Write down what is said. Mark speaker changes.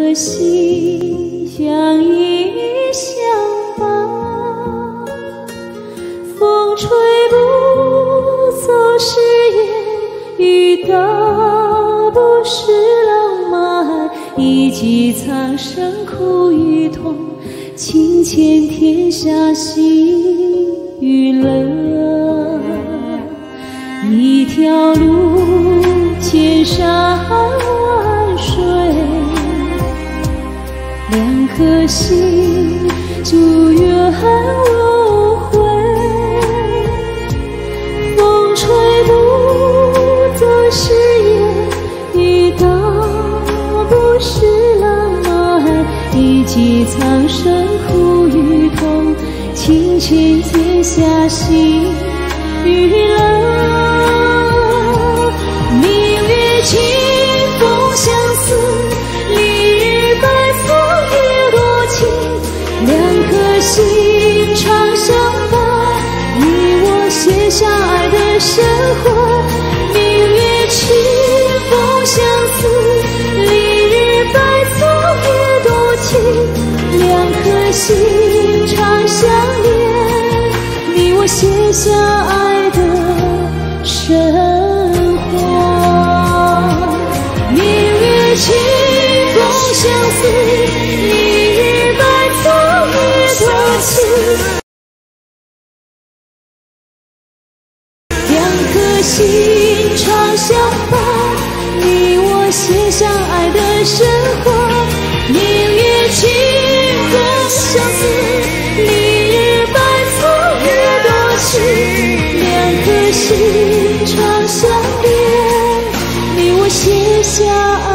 Speaker 1: 颗心相依相伴，风吹不走誓言，雨打不湿浪漫，一骑苍生苦与痛，情牵天下喜与乐。一条路千山万水，两颗心祝愿无悔。风吹不走誓言，雨打不湿浪漫，一骑苍生苦与痛，情牵天下喜与乐。明月清风相思，丽日白苍月多情，两颗心常相伴，你我写下爱的生活。明月清风相思，丽日白苍月多情，两颗心常相连，你我写下爱的生活。明月清风相思，丽日白苍月多情，两颗心常相伴，你我写下爱的生活。明月清风相思，丽日白苍月多情，两颗心常相连，你我写下爱